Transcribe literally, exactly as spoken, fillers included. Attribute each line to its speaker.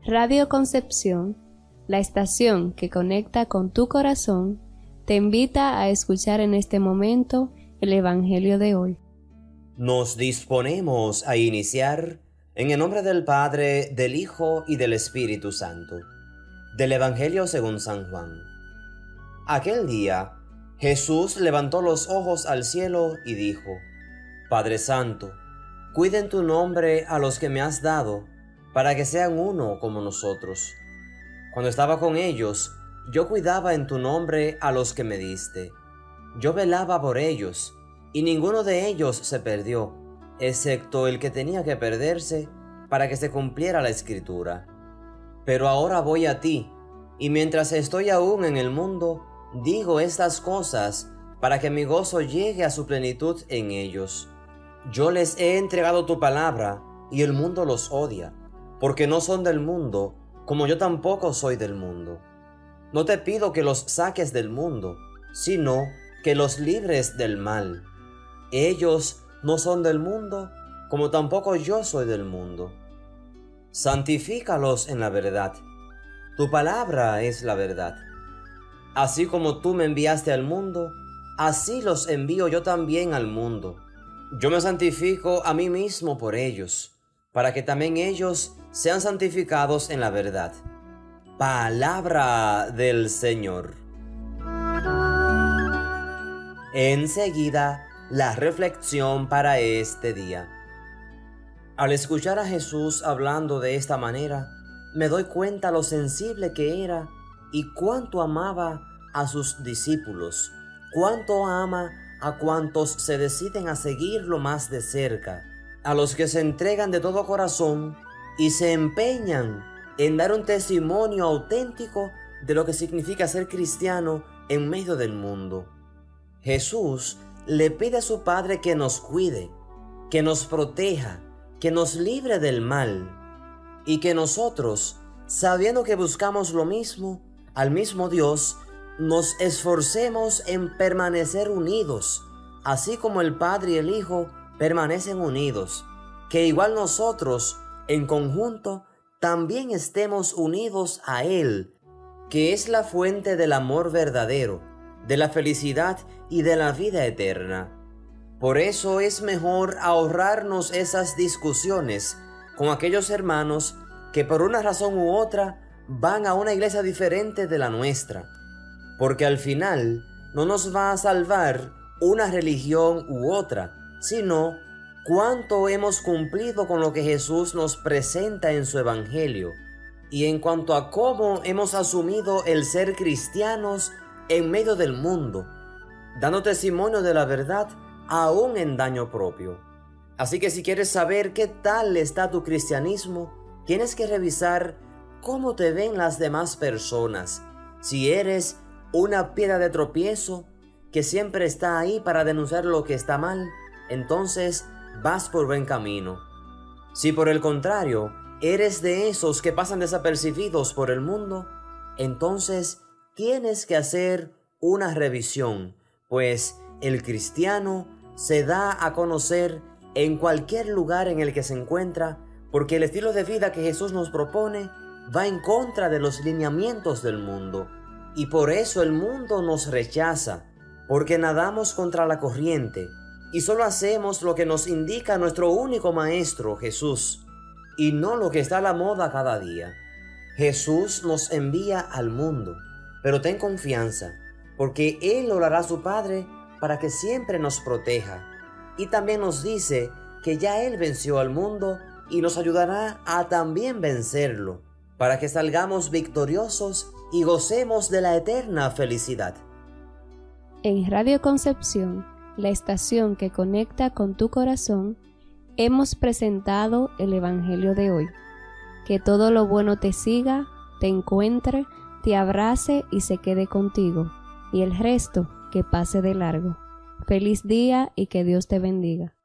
Speaker 1: Radio Concepción, la estación que conecta con tu corazón, te invita a escuchar en este momento el Evangelio de hoy.
Speaker 2: Nos disponemos a iniciar en el nombre del Padre, del Hijo y del Espíritu Santo. Del Evangelio según San Juan. Aquel día, Jesús levantó los ojos al cielo y dijo: Padre Santo, cuida en tu nombre a los que me has dado, para que sean uno como nosotros. Cuando estaba con ellos, yo cuidaba en tu nombre a los que me diste. Yo velaba por ellos, y ninguno de ellos se perdió, excepto el que tenía que perderse, para que se cumpliera la Escritura. Pero ahora voy a ti, y mientras estoy aún en el mundo, digo estas cosas, para que mi gozo llegue a su plenitud en ellos. Yo les he entregado tu palabra, y el mundo los odia, porque no son del mundo, como yo tampoco soy del mundo. No te pido que los saques del mundo, sino que los libres del mal. Ellos no son del mundo, como tampoco yo soy del mundo. Santifícalos en la verdad. Tu palabra es la verdad. Así como tú me enviaste al mundo, así los envío yo también al mundo. Yo me santifico a mí mismo por ellos, para que también ellos sean santificados en la verdad. Palabra del Señor. Enseguida, la reflexión para este día. Al escuchar a Jesús hablando de esta manera, me doy cuenta lo sensible que era y cuánto amaba a sus discípulos, cuánto ama a cuantos se deciden a seguirlo más de cerca, a los que se entregan de todo corazón y se empeñan en dar un testimonio auténtico de lo que significa ser cristiano en medio del mundo. Jesús le pide a su Padre que nos cuide, que nos proteja, que nos libre del mal, y que nosotros, sabiendo que buscamos lo mismo, al mismo Dios, nos esforcemos en permanecer unidos, así como el Padre y el Hijo permanecen unidos, que igual nosotros, en conjunto, también estemos unidos a Él, que es la fuente del amor verdadero, de la felicidad y de la vida eterna. Por eso es mejor ahorrarnos esas discusiones con aquellos hermanos que por una razón u otra van a una iglesia diferente de la nuestra, porque al final no nos va a salvar una religión u otra, sino cuánto hemos cumplido con lo que Jesús nos presenta en su Evangelio, y en cuanto a cómo hemos asumido el ser cristianos en medio del mundo, dando testimonio de la verdad aún en daño propio. Así que si quieres saber qué tal está tu cristianismo, tienes que revisar cómo te ven las demás personas. Si eres una piedra de tropiezo que siempre está ahí para denunciar lo que está mal, entonces vas por buen camino. Si por el contrario eres de esos que pasan desapercibidos por el mundo, entonces tienes que hacer una revisión, pues el cristiano se da a conocer en cualquier lugar en el que se encuentra, porque el estilo de vida que Jesús nos propone va en contra de los lineamientos del mundo, y por eso el mundo nos rechaza, porque nadamos contra la corriente y solo hacemos lo que nos indica nuestro único maestro, Jesús, y no lo que está a la moda cada día. Jesús nos envía al mundo, pero ten confianza, porque Él orará a su Padre para que siempre nos proteja, y también nos dice que ya Él venció al mundo y nos ayudará a también vencerlo, para que salgamos victoriosos y gocemos de la eterna felicidad.
Speaker 1: En Radio Concepción, la estación que conecta con tu corazón, hemos presentado el Evangelio de hoy. Que todo lo bueno te siga, te encuentre, te abrace y se quede contigo, y el resto que pase de largo. Feliz día y que Dios te bendiga.